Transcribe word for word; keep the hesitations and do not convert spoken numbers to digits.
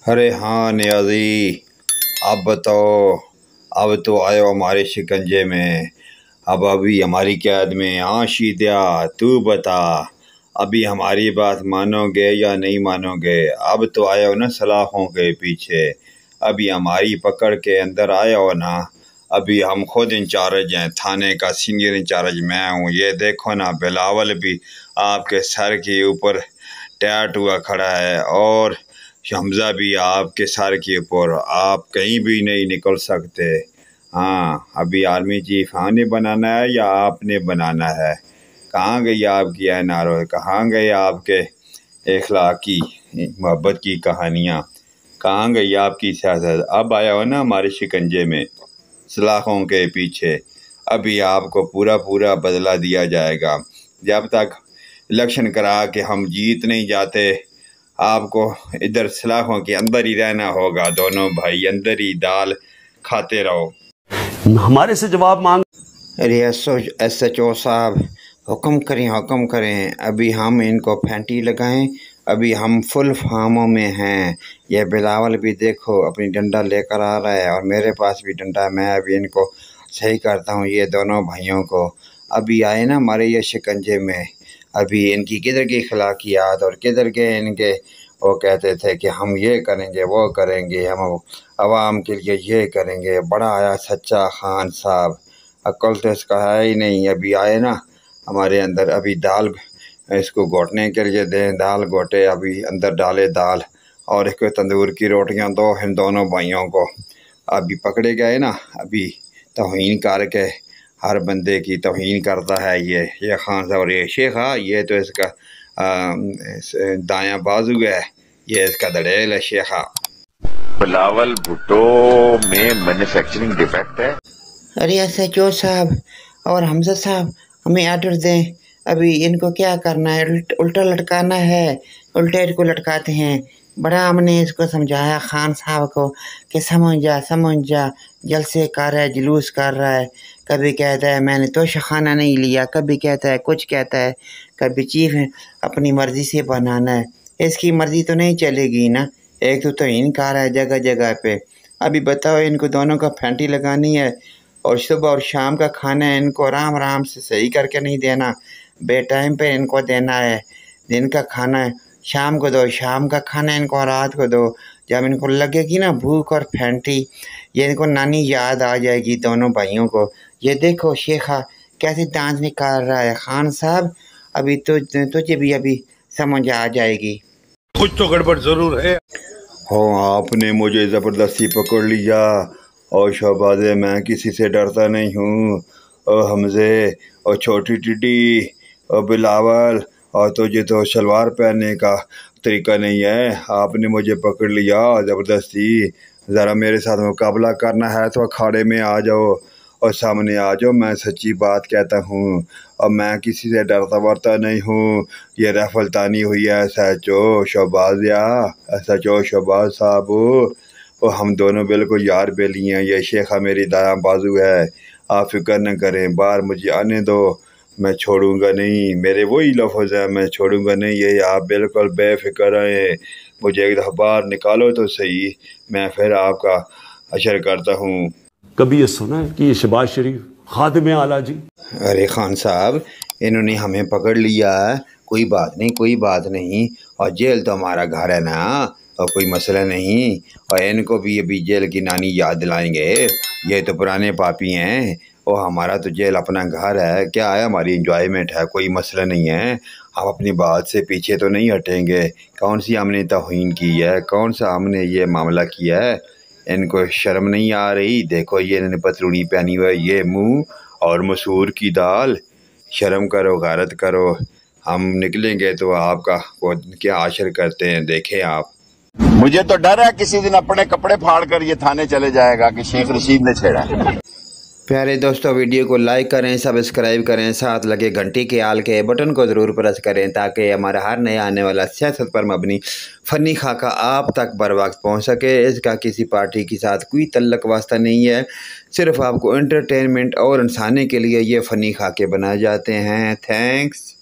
अरे हाँ नियाज़ी, अब बताओ। अब तो आयो हमारे शिकंजे में, अब अभी हमारी कैद में। हाँ शीदिया, तू बता, अभी हमारी बात मानोगे या नहीं मानोगे? अब तो आए हो ना सलाखों के पीछे, अभी हमारी पकड़ के अंदर आए हो ना। अभी हम खुद इंचार्ज हैं, थाने का सीनियर इंचार्ज मैं हूँ। ये देखो ना, बिलावल भी आपके सर के ऊपर टैट हुआ खड़ा है, और हमजा भी आपके सर के ऊपर। आप कहीं भी नहीं निकल सकते। हाँ, अभी आर्मी चीफ हाँ ने बनाना है या आपने बनाना है? कहाँ गई आपकी एन आर ओ? कहाँ गए आपके इखलाकी मोहब्बत की कहानियाँ? कहाँ गई आपकी सियासत? अब आया हो ना हमारे शिकंजे में, सलाखों के पीछे। अभी आपको पूरा पूरा बदला दिया जाएगा। जब तक इलेक्शन करा के हम जीत नहीं जाते, आपको इधर सलाखों के अंदर ही रहना होगा। दोनों भाई अंदर ही दाल खाते रहो। हमारे से जवाब मांग। अरे एस एच ओ साहब, हुक्म करें हुक्म करें, अभी हम इनको फैंटी लगाएं। अभी हम फुल फार्मों में हैं। ये बिलावल भी देखो अपनी डंडा लेकर आ रहा है, और मेरे पास भी डंडा। मैं अभी इनको सही करता हूँ, ये दोनों भाइयों को। अभी आए ना हमारे ये शिकंजे में। अभी इनकी किधर की अखलाकियात और किधर के इनके, वो कहते थे कि हम ये करेंगे वो करेंगे, हम आवाम के लिए ये करेंगे। बड़ा आया सच्चा खान साहब, अक्ल तो इसका है ही नहीं। अभी आए ना हमारे अंदर, अभी दाल इसको घोटने के लिए दें, दाल घोटे, अभी अंदर डाले दाल, और एक तंदूर की रोटियां दो इन दोनों भाइयों को। अभी पकड़े गए ना, अभी तौहीन करके, हर बंदे की तौहीन करता है ये ये खान साहब। और ये शेखा, ये तो इसका दायां बाजू है, ये इसका दड़ेल है शेखा। बिलावल भुट्टो में मैन्युफैक्चरिंग डिफेक्ट है। अरे एस एच ओ साहब और हमजा साहब, हमें आर्डर दें। अभी इनको क्या करना है? उल्ट, उल्टा लटकाना है। उल्टे को लटकाते हैं। बड़ा हमने इसको समझाया खान साहब को कि समझ जा समझ जा, जलसे कर रहा है, जुलूस कर रहा है। कभी कहता है मैंने तो खाना नहीं लिया, कभी कहता है कुछ कहता है, कभी चीफ है अपनी मर्ज़ी से बनाना है। इसकी मर्ज़ी तो नहीं चलेगी ना। एक तो तौहीन कर रहा है जगह जगह पे। अभी बताओ, इनको दोनों का फैंटी लगानी है, और सुबह और शाम का खाना है इनको आराम आराम से सही करके नहीं देना, बे टाइम पे इनको देना है। दिन का खाना शाम को दो, शाम का खाना इनको रात को दो। जब इनको लगेगी ना भूख और फैंटी, ये इनको नानी याद आ जाएगी दोनों भाइयों को। ये देखो शेखा कैसे डांस निकाल रहा है। खान साहब, अभी तो तुझे भी अभी समझ आ जाएगी। कुछ तो गड़बड़ ज़रूर है। हो, आपने मुझे ज़बरदस्ती पकड़ लिया। और शहबाज़े, मैं किसी से डरता नहीं हूँ। और हमज़े और छोटी टिड्डी और बिलावल, और तुझे तो शलवार पहनने का तरीका नहीं है। आपने मुझे पकड़ लिया ज़बरदस्ती। ज़रा मेरे साथ मुकाबला करना है तो अखाड़े में आ जाओ और सामने आ जाओ। मैं सच्ची बात कहता हूँ, और मैं किसी से डरता वरता नहीं हूँ। ये रफलतानी हुई है एस एच ओ शहबाज़िया, एस एच ओ शहबाज साहब, और हम दोनों बिल्कुल यार बेली हैं। ये शेखा मेरी दायां बाजू है। आप फिक्र न करें, बाहर मुझे आने दो, मैं छोड़ूंगा नहीं। मेरे वही लफ्ज़ हैं, मैं छोड़ूंगा नहीं। ये आप बिल्कुल बेफिक्र रहें। मुझे एक दफ़ा बाहर निकालो तो सही, मैं फिर आपका अशर करता हूँ। कभी ये सुना है कि ये शहबाज शरीफ खादिम आला जी? अरे खान साहब, इन्होंने हमें पकड़ लिया है, कोई बात नहीं कोई बात नहीं। और जेल तो हमारा घर है ना, और कोई मसला नहीं। और इनको भी अभी जेल की नानी याद दिलाएंगे। ये तो पुराने पापी हैं, और हमारा तो जेल अपना घर है। क्या है, हमारी इंजॉयमेंट है, कोई मसला नहीं है। हम अपनी बात से पीछे तो नहीं हटेंगे। कौन सी हमने तौहीन की है, कौन सा हमने ये मामला किया है? इनको शर्म नहीं आ रही? देखो ये इन्होंने पतलूनी पहनी हुई है, ये मुँह और मसूर की दाल। शर्म करो, गैरत करो। हम निकलेंगे तो आपका वो क्या आशर करते हैं, देखें आप। मुझे तो डर है किसी दिन अपने कपड़े फाड़ कर ये थाने चले जाएगा कि शेख रशीद ने छेड़ा। प्यारे दोस्तों, वीडियो को लाइक करें, सब्सक्राइब करें, साथ लगे घंटी के आल के बटन को ज़रूर प्रेस करें, ताकि हमारा हर नया आने वाला सियासत पर मबनी फ़नी खाका आप तक बर वक्त पहुँच सके। इसका किसी पार्टी के साथ कोई तल्लक वास्ता नहीं है, सिर्फ आपको एंटरटेनमेंट और इंसाने के लिए ये फ़नी खाके बनाए जाते हैं। थैंक्स।